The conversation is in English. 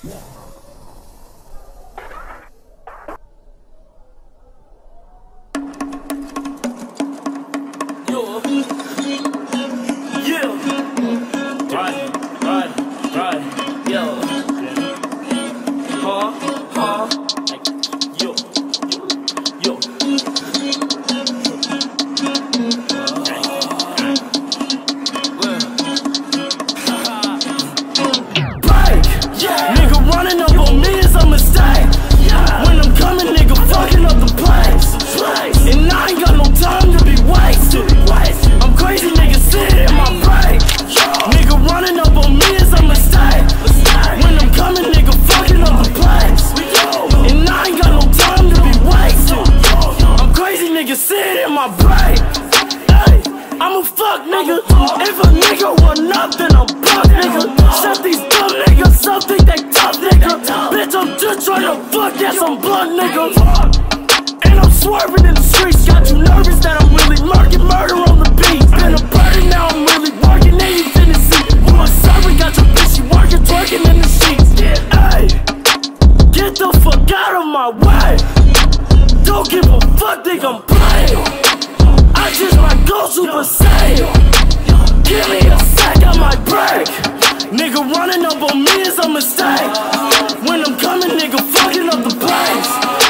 I'm a fuck nigga. If a nigga want nothing, I'm fuck nigga. Shut these dumb niggas up, think they tough nigga. Bitch, I'm just trying to fuck, yes, I'm blunt nigga. And I'm swerving in the streets. Got you nervous that I'm really murking murder on the beat. Been a burden, now I'm really working in you Tennessee. You a servant, got your bitch, she working, twerking in the sheets. Ay, get the fuck out of my way. Don't give a fuck, think I'm playing. I just might go Super Saiyan. Give me a sec, I might break. Nigga running up on me is a mistake. When I'm coming, nigga fucking up the place.